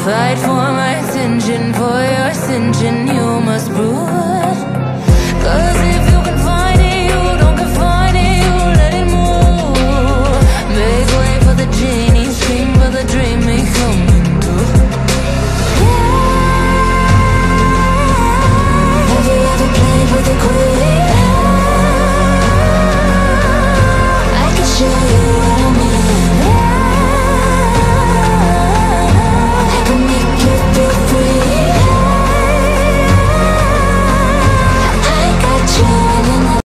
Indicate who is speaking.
Speaker 1: Fight for my attention, for your ascension, you must prove